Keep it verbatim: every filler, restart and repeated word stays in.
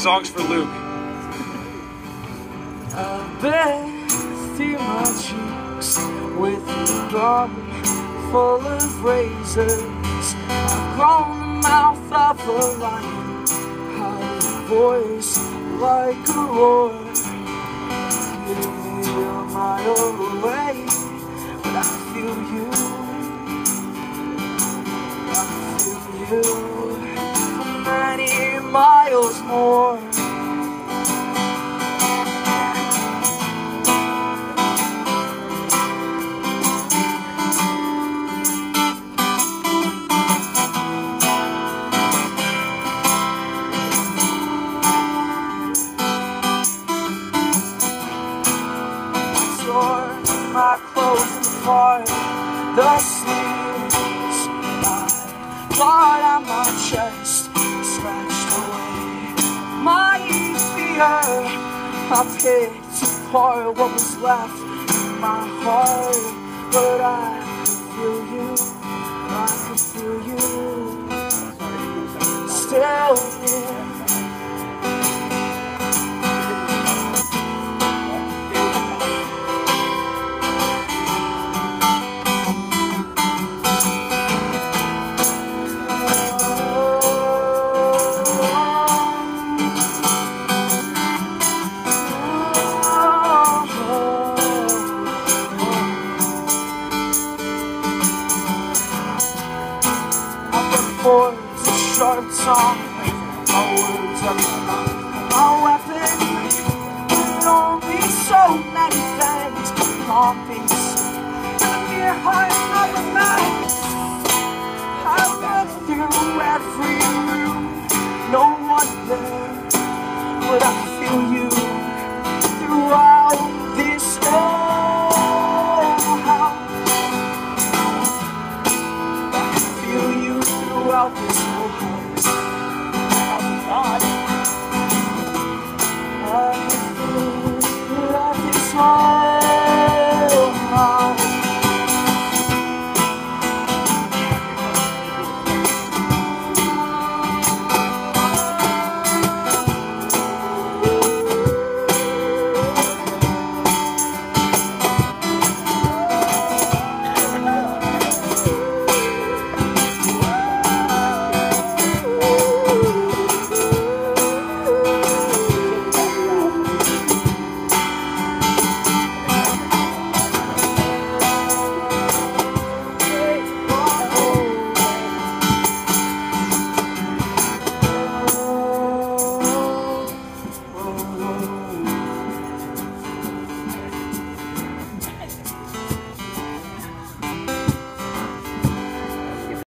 song's for Luke. I've been through my cheeks with a gun full of razors. I've grown the mouth of a lion, had a voice like a roar. You're a mile away, but I feel you. I feel you for many miles more. My clothes apart, the sleeves, my blood on my chest scratched away my fear. I picked apart what was left in my heart, but I could feel you, I could feel you still near. Words a sharp tongue, my words are my weapon. Don't be so many things, can't be seen. In your heart of a man, I look through every room, no one there, but I feel you.